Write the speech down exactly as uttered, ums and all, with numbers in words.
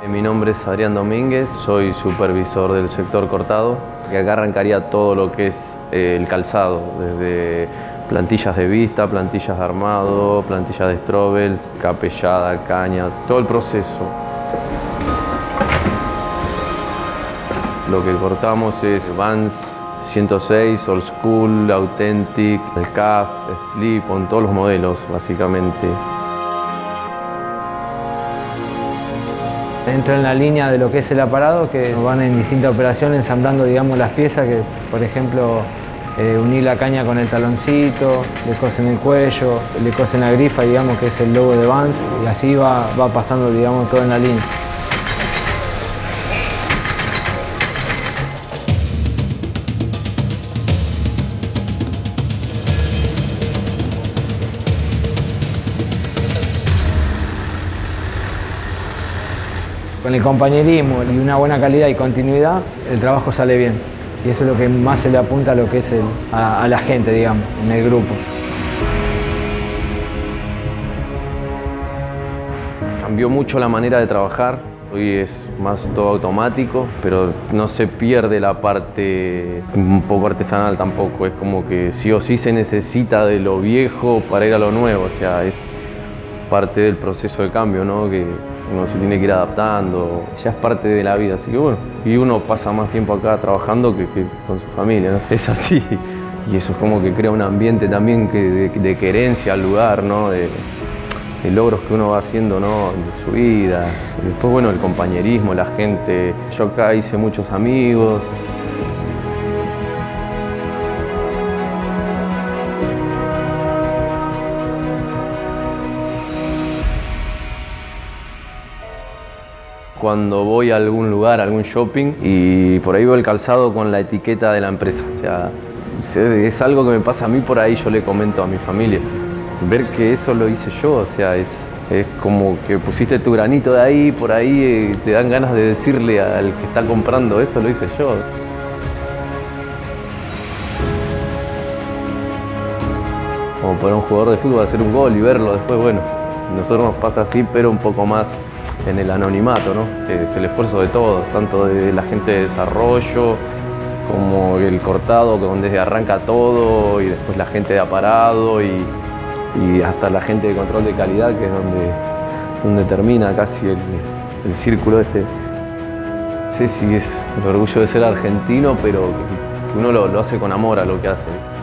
Mi nombre es Adrián Domínguez, soy supervisor del sector cortado, que acá arrancaría todo lo que es eh, el calzado, desde plantillas de vista, plantillas de armado, plantillas de strobels, capellada, caña, todo el proceso. Lo que cortamos es Vans ciento seis, Old School, Authentic, el C A F, Slip-on, todos los modelos básicamente. Entro en la línea de lo que es el aparado, que van en distintas operaciones ensamblando, digamos, las piezas, que por ejemplo eh, unir la caña con el taloncito, le cosen el cuello, le cosen la grifa, digamos, que es el logo de Vans, y así va, va pasando, digamos, todo en la línea. Con el compañerismo y una buena calidad y continuidad, el trabajo sale bien. Y eso es lo que más se le apunta a lo que es el, a, a la gente, digamos, en el grupo. Cambió mucho la manera de trabajar. Hoy es más todo automático, pero no se pierde la parte un poco artesanal tampoco. Es como que sí o sí se necesita de lo viejo para ir a lo nuevo. O sea, es parte del proceso de cambio, ¿no? Que uno se tiene que ir adaptando, ya es parte de la vida, así que bueno, y uno pasa más tiempo acá trabajando que, que con su familia, ¿no? Es así, y eso es como que crea un ambiente también que, de, de querencia al lugar, ¿no? De, de logros que uno va haciendo, ¿no? De su vida, y después bueno, el compañerismo, la gente. Yo acá hice muchos amigos. Cuando voy a algún lugar, a algún shopping, y por ahí veo el calzado con la etiqueta de la empresa. O sea, es algo que me pasa a mí, por ahí yo le comento a mi familia. Ver que eso lo hice yo, o sea, es, es como que pusiste tu granito de ahí, por ahí eh, te dan ganas de decirle al que está comprando, eso lo hice yo. Como para un jugador de fútbol hacer un gol y verlo después, bueno, a nosotros nos pasa así, pero un poco más en el anonimato, ¿no? Es el esfuerzo de todos, tanto de la gente de desarrollo como el cortado, donde arranca todo, y después la gente de aparado y, y hasta la gente de control de calidad, que es donde, donde termina casi el, el círculo este. No sé si es el orgullo de ser argentino, pero que uno lo, lo hace con amor a lo que hace.